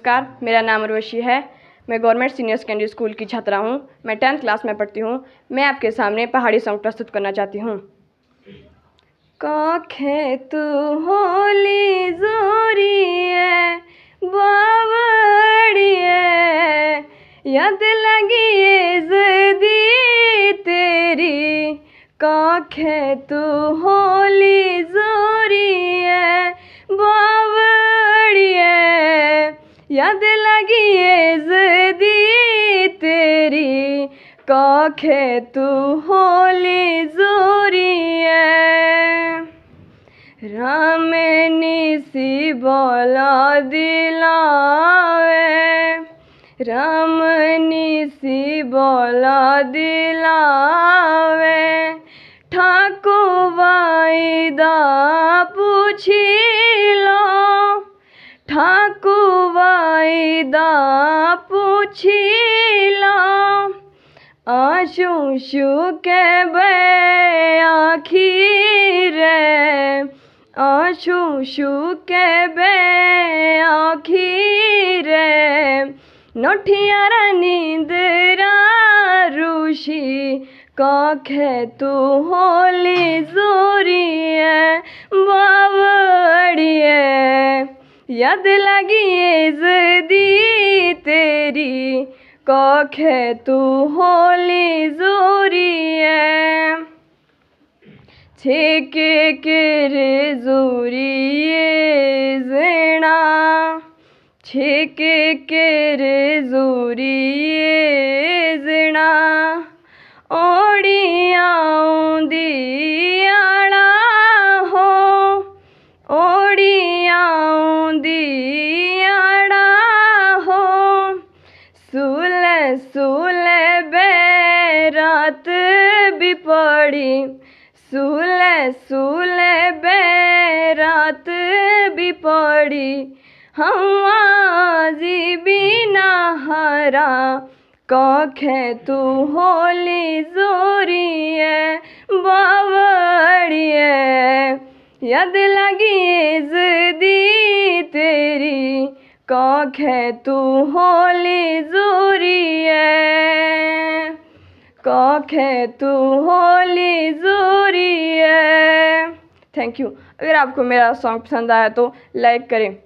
नमस्कार, मेरा नाम उर्वशी है। मैं गवर्नमेंट सीनियर सेकेंडरी स्कूल की छात्रा हूँ। मैं 10th क्लास में पढ़ती हूँ। मैं आपके सामने पहाड़ी सॉन्ग प्रस्तुत करना चाहती हूँ। काखे तू होली जोरिए बावड़िए, याद लगी ये जदी तेरी। काखे तू होली जोरिए बावड़िए, याद लगी ये जदी तेरी। काखे तू होली जोरिए, राम निसी बोला दिलावे, राम निसी बोला दिलावे। ठाको वाईदा पूछी लो, ठाको वाईदा पूछी लो। आशू शू के बे आखिर, आशू शू के बे आखिर। नोठियारा नींदरा रूशी, काखे तू होली जोरिए बावड़िए, याद लगी ये जदी तेरी। काखे तू होली जोरिए, छेके केरे जोरिए जेना, छेके केरे जोरिए जेना। ओड़ियां दियाड़ा हो, ओड़ियां दियाड़ा हो। सूले सूले बेरात भी पड़ी, सूले सूले बेरात भी पड़ी। हम आजी बिना हरा, काखे तू होली जोरिए बावड़िए, याद लगी जदी तेरी। काखे तू होली जोरिए, काखे तू होली जोरिए। Thank you. अगर आपको मेरा सॉन्ग पसंद आया तो लाइक करें।